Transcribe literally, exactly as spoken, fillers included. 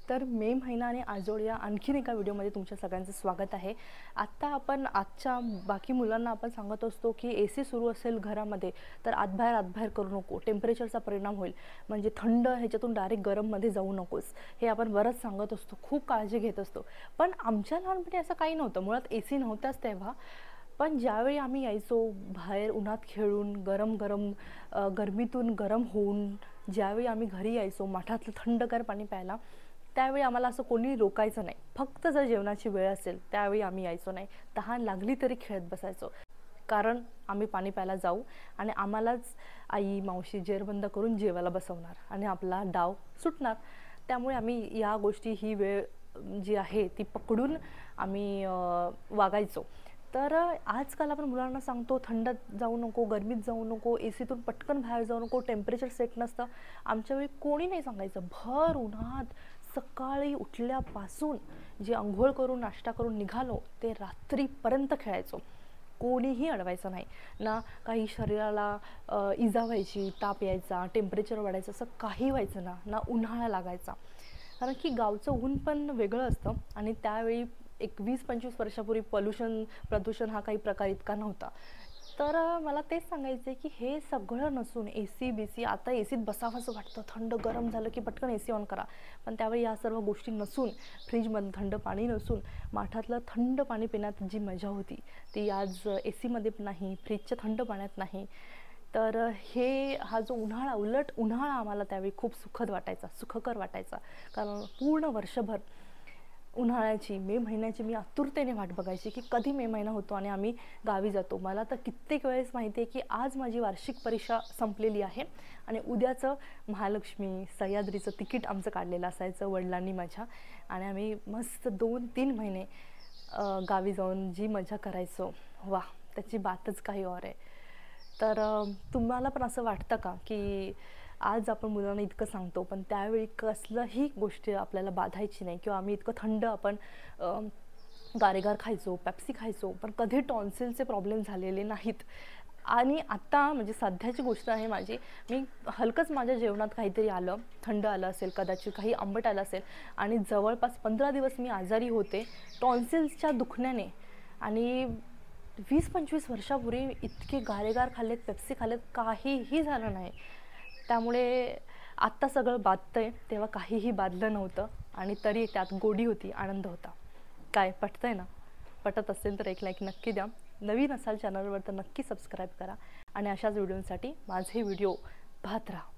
तर मे महिना आणि आजोळ या आणखीन एका व्हिडिओमध्ये तुमच्या सगळ्यांचं स्वागत आहे। आत्ता आपण आजच्या बाकी मुलांना आपण सांगत असतो की एसी सुरू असेल घरामध्ये तर आतबाहेर आतबाहेर करू नको, टेम्परेचरचा परिणाम होईल, म्हणजे थंड ह्याच्यातून डायरेक्ट गरममध्ये जाऊ नकोस, हे आपण बरंच सांगत असतो, खूप काळजी घेत असतो। पण आमच्या लहानपणी असं काही नव्हतं, मुळात एसी नव्हताच तेव्हा। पण ज्यावेळी आम्ही यायचो बाहेर उन्हात खेळून, गरम गरम गरमीतून गरम होऊन ज्यावेळी आम्ही घरी यायचो माठातलं थंडगार पाणी प्यायला, त्यावेळी आम्हाला असं कोणी रोकायचं नाही। फक्त जर जेवणाची वेळ असेल त्यावेळी आम्ही यायचो नाही, तहान लागली तरी खेळत बसायचो, कारण आम्ही पाणी प्यायला जाऊ आणि आम्हालाच आई मावशी जेरबंद करून जेवायला बसवणार आणि आपला डाव सुटणार। त्यामुळे आम्ही या गोष्टी ही वेळ जी आहे ती पकडून आम्ही वागायचो। तर आजकाल आपण मुलांना सांगतो थंड जाऊ नको, गरमीत जाऊ नको, एसीतून पटकन बाहेर जाऊ नको, टेम्परेचर सेट नसतं। आमच्या वेळी कोणी नाही सांगायचं। भर उन्हात सकाळी उठल्यापासून जे अंघोळ करून नाश्ता करून निघालो ते रात्रीपर्यंत खेळायचो, कोणीही अडवायचं नाही ना। काही शरीराला इजा व्हायची, ताप यायचा, टेम्परेचर वाढायचं असं काही व्हायचं ना ना उन्हाळा लागायचा, कारण की गावचं ऊन पण वेगळं असतं आणि त्यावेळी एक वीस पंचवीस वर्षापूर्वी पॉल्युशन प्रदूषण हा काही प्रकार इतका नव्हता। तर मला तेच सांगायचं आहे की हे सगळं नसून एसी बीसी, आता एसीत बसावंसं वाटतं, थंड गरम झालं की पटकन एसी ऑन करा, पण त्यावेळी या सर्व गोष्टी नसून, फ्रीजमधलं थंड पाणी नसून माठातलं थंड पाणी पिण्यात जी मजा होती ती आज एसीमध्ये नाही, फ्रीजच्या थंड पाण्यात नाही। तर हे हा जो उन्हाळा, उलट उन्हाळा आम्हाला त्यावेळी खूप सुखद वाटायचा, सुखकर वाटायचा, कारण पूर्ण वर्षभर उन्हाळ्याची, मे महिन्याची मी आतुरतेने वाट बघायची की कधी मे महिना होतो आणि आम्ही गावी जातो। मला तर कित्येक वेळेस माहिती आहे की आज माझी वार्षिक परीक्षा संपलेली आहे आणि उद्याचं महालक्ष्मी सह्याद्रीचं तिकीट आमचं काढलेलं असायचं वडिलांनी माझ्या, आणि आम्ही मस्त दोन तीन महिने गावी जाऊन जी मजा करायचो, वा, त्याची बातच काही और आहे। तर तुम्हाला पण असं वाटतं का की आज आपण मुलांना इतकं सांगतो पण त्यावेळी कसलंही गोष्ट आपल्याला बाधायची नाही, किंवा आम्ही इतकं थंड आपण गारेगार खायचो, पेप्सी खायचो, पण कधी टॉन्सिलचे प्रॉब्लेम झालेले नाहीत। आणि आता म्हणजे सध्याची गोष्ट आहे माझी, मी हलकंच माझ्या जेवणात काहीतरी आलं, थंड आलं असेल, कदाचित काही आंबट आलं असेल, आणि जवळपास पंधरा दिवस मी आजारी होते टॉन्सिल्सच्या दुखण्याने। आणि वीस पंचवीस वर्षापूर्वी इतके गारेगार खाल्लेत, पेप्सी खाल्लेत, काहीही झालं नाही। त्यामुळे आत्ता सगळं बाधतंय, तेव्हा काहीही बाधलं नव्हतं आणि तरी त्यात गोडी होती, आनंद होता। काय पटतंय ना? पटत असेल तर एक लाईक नक्की द्या, नवीन असाल चॅनलवर तर नक्की सबस्क्राईब करा आणि अशाच व्हिडिओंसाठी माझे व्हिडिओ पाहत राहा।